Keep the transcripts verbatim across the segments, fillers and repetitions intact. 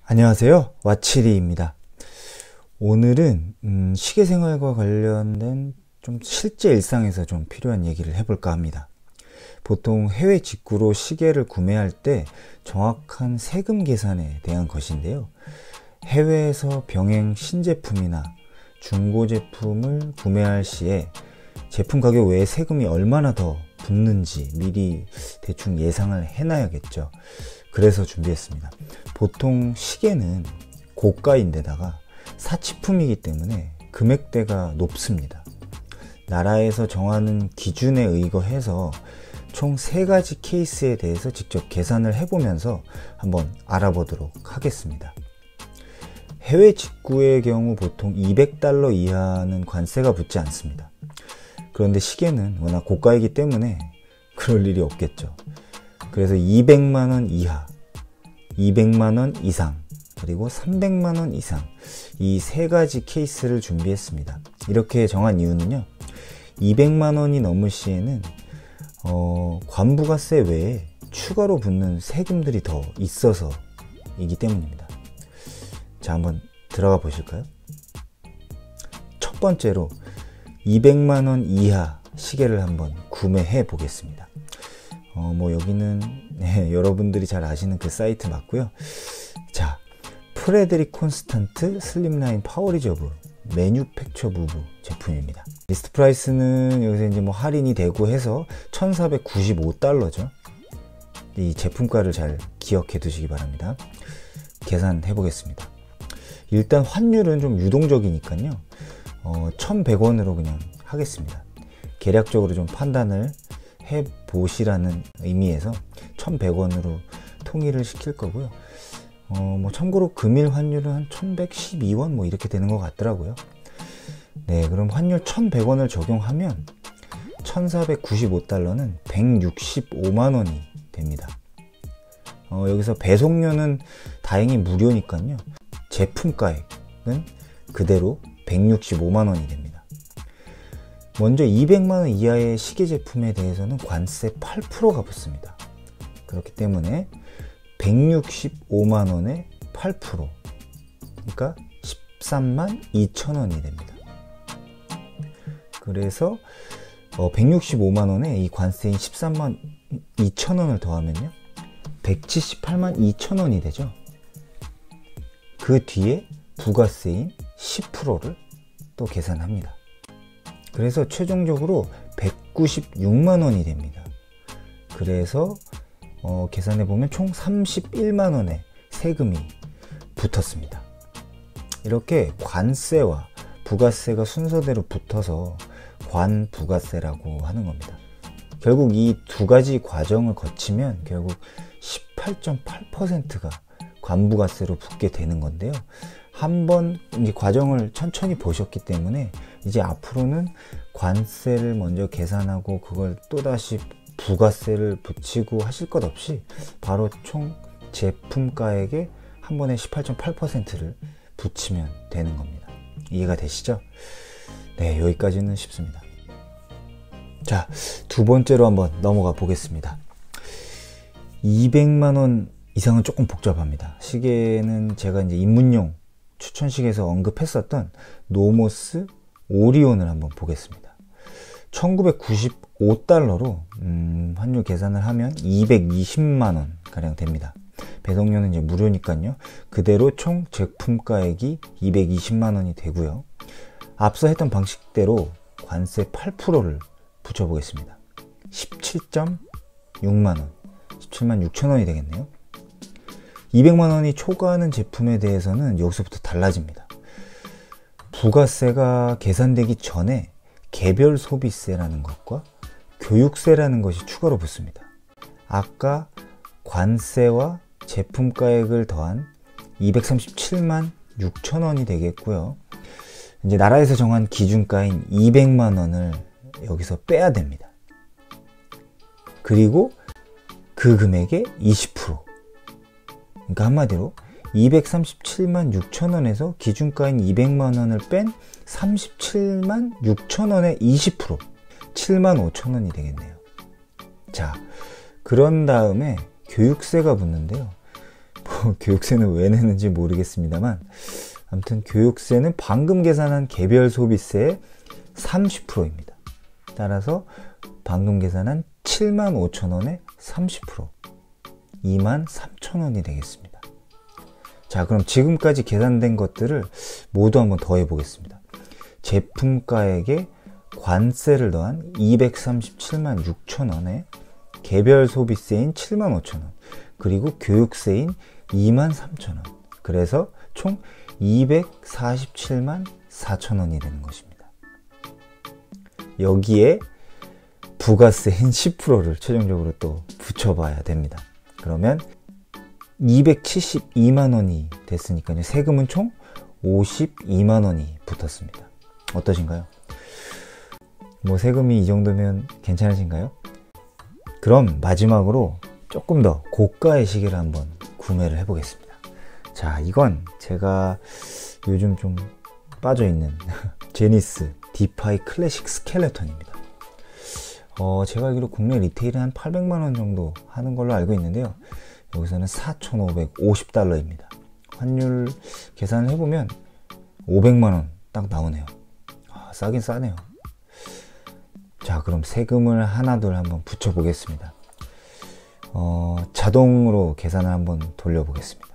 안녕하세요, 와치리입니다. 오늘은 음, 시계생활과 관련된 좀 실제 일상에서 좀 필요한 얘기를 해볼까 합니다. 보통 해외 직구로 시계를 구매할 때 정확한 세금 계산에 대한 것인데요. 해외에서 병행 신제품이나 중고 제품을 구매할 시에 제품 가격 외에 세금이 얼마나 더 붙는지 미리 대충 예상을 해놔야겠죠. 그래서 준비했습니다. 보통 시계는 고가인데다가 사치품이기 때문에 금액대가 높습니다. 나라에서 정하는 기준에 의거해서 총 세 가지 케이스에 대해서 직접 계산을 해보면서 한번 알아보도록 하겠습니다. 해외 직구의 경우 보통 이백 달러 이하는 관세가 붙지 않습니다. 그런데 시계는 워낙 고가이기 때문에 그럴 일이 없겠죠. 그래서 이백만 원 이하, 이백만 원 이상, 그리고 삼백만 원 이상, 이 세 가지 케이스를 준비했습니다. 이렇게 정한 이유는요, 이백만 원이 넘을 시에는 어, 관부가세 외에 추가로 붙는 세금들이 더 있어서이기 때문입니다. 자, 한번 들어가 보실까요? 첫 번째로 이백만 원 이하 시계를 한번 구매해 보겠습니다. 어, 뭐 여기는 네, 여러분들이 잘 아시는 그 사이트 맞고요. 자, 프레드릭 콘스탄트 슬림라인 파워리저브 매뉴팩처 무브 제품입니다. 리스트 프라이스는 여기서 이제 뭐 할인이 되고 해서 천사백구십오 달러죠. 이 제품가를 잘 기억해 두시기 바랍니다. 계산해 보겠습니다. 일단 환율은 좀 유동적이니까요. 어, 천백 원으로 그냥 하겠습니다. 계략적으로 좀 판단을 해 보시라는 의미에서 천백 원으로 통일을 시킬 거고요. 어, 뭐 참고로 금일 환율은 한 천백십이 원 뭐 이렇게 되는 것 같더라고요. 네, 그럼 환율 천백 원을 적용하면 천사백구십오 달러는 백육십오만 원이 됩니다. 어, 여기서 배송료는 다행히 무료니까요. 제품가액은 그대로 백육십오만 원이 됩니다. 먼저 이백만 원 이하의 시계 제품에 대해서는 관세 팔 퍼센트가 붙습니다. 그렇기 때문에 백육십오만 원에 팔 퍼센트, 그러니까 십삼만 이천 원이 됩니다. 그래서 어, 백육십오만 원에 이 관세인 십삼만 이천 원을 더하면요, 백칠십팔만 이천 원이 되죠. 그 뒤에 부가세인 십 퍼센트를 또 계산합니다. 그래서 최종적으로 백구십육만 원이 됩니다. 그래서 어, 계산해보면 총 삼십일만 원의 세금이 붙었습니다. 이렇게 관세와 부가세가 순서대로 붙어서 관부가세라고 하는 겁니다. 결국 이 두 가지 과정을 거치면 결국 십팔 점 팔 퍼센트가 관부가세로 붙게 되는 건데요. 한번 이 과정을 천천히 보셨기 때문에 이제 앞으로는 관세를 먼저 계산하고 그걸 또다시 부가세를 붙이고 하실 것 없이 바로 총 제품가액에 한 번에 십팔 점 팔 퍼센트를 붙이면 되는 겁니다. 이해가 되시죠? 네, 여기까지는 쉽습니다. 자, 두 번째로 한번 넘어가 보겠습니다. 이백만 원 이상은 조금 복잡합니다. 시계는 제가 이제 입문용 추천식에서 언급했었던 노모스 오리온을 한번 보겠습니다. 천구백구십오 달러로 음, 환율 계산을 하면 이백이십만 원 가량 됩니다. 배송료는 이제 무료니까요. 그대로 총 제품가액이 이백이십만 원이 되고요. 앞서 했던 방식대로 관세 팔 퍼센트를 붙여보겠습니다. 십칠 점 육만 원, 십칠만 육천 원이 되겠네요. 이백만 원이 초과하는 제품에 대해서는 여기서부터 달라집니다. 부가세가 계산되기 전에 개별 소비세라는 것과 교육세라는 것이 추가로 붙습니다. 아까 관세와 제품가액을 더한 이백삼십칠만 육천 원이 되겠고요. 이제 나라에서 정한 기준가인 이백만 원을 여기서 빼야 됩니다. 그리고 그 금액의 이십 퍼센트, 그러니까 한마디로 이백삼십칠만 육천 원에서 기준가인 이백만 원을 뺀 삼십칠만 육천 원의 이십 퍼센트, 칠만 오천 원이 되겠네요. 자, 그런 다음에 교육세가 붙는데요. 뭐 교육세는 왜 내는지 모르겠습니다만, 아무튼 교육세는 방금 계산한 개별 소비세의 삼십 퍼센트입니다. 따라서 방금 계산한 칠만 오천 원에 삼십 퍼센트, 이만 삼천 원이 되겠습니다. 자, 그럼 지금까지 계산된 것들을 모두 한번 더해 보겠습니다. 제품가액에 관세를 더한 이백삼십칠만 육천 원에 개별 소비세인 칠만 오천 원, 그리고 교육세인 이만 삼천 원, 그래서 총 이백사십칠만 사천 원이 되는 것입니다. 여기에 부가세인 십 퍼센트를 최종적으로 또 붙여봐야 됩니다. 그러면 이백칠십이만 원이 됐으니까요. 세금은 총 오십이만 원이 붙었습니다. 어떠신가요? 뭐 세금이 이 정도면 괜찮으신가요? 그럼 마지막으로 조금 더 고가의 시계를 한번 구매를 해보겠습니다. 자, 이건 제가 요즘 좀 빠져있는 제니스 디파이 클래식 스켈레톤입니다. 어, 제가 알기로 국내 리테일은 한 팔백만 원 정도 하는 걸로 알고 있는데요. 여기서는 사천오백오십 달러입니다. 환율 계산을 해보면 오백만 원 딱 나오네요. 아, 싸긴 싸네요. 자, 그럼 세금을 하나둘 한번 붙여 보겠습니다. 어, 자동으로 계산을 한번 돌려 보겠습니다.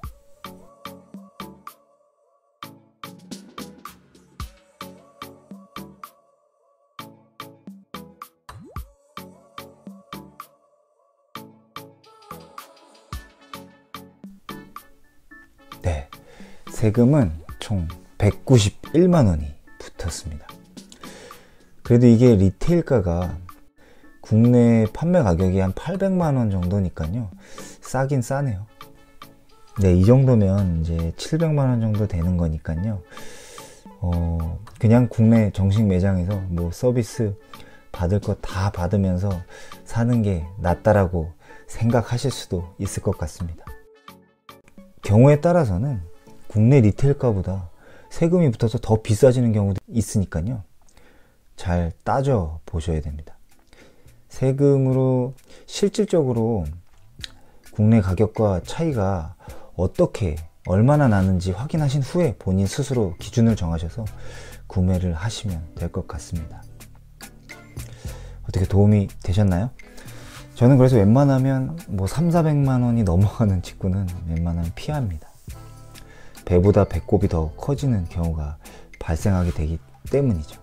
네, 세금은 총 백구십일만 원이 붙었습니다. 그래도 이게 리테일가가 국내 판매 가격이 한 팔백만 원 정도니까요, 싸긴 싸네요. 네, 이 정도면 이제 칠백만 원 정도 되는 거니까요, 어, 그냥 국내 정식 매장에서 뭐 서비스 받을 거 다 받으면서 사는 게 낫다라고 생각하실 수도 있을 것 같습니다. 경우에 따라서는 국내 리테일가보다 세금이 붙어서 더 비싸지는 경우도 있으니까요, 잘 따져 보셔야 됩니다. 세금으로 실질적으로 국내 가격과 차이가 어떻게 얼마나 나는지 확인하신 후에 본인 스스로 기준을 정하셔서 구매를 하시면 될 것 같습니다. 어떻게 도움이 되셨나요? 저는 그래서 웬만하면 뭐 삼사백만 원이 넘어가는 직구는 웬만하면 피합니다. 배보다 배꼽이 더 커지는 경우가 발생하게 되기 때문이죠.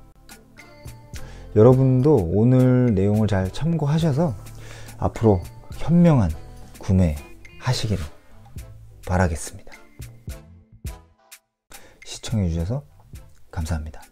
여러분도 오늘 내용을 잘 참고하셔서 앞으로 현명한 구매 하시기를 바라겠습니다. 시청해 주셔서 감사합니다.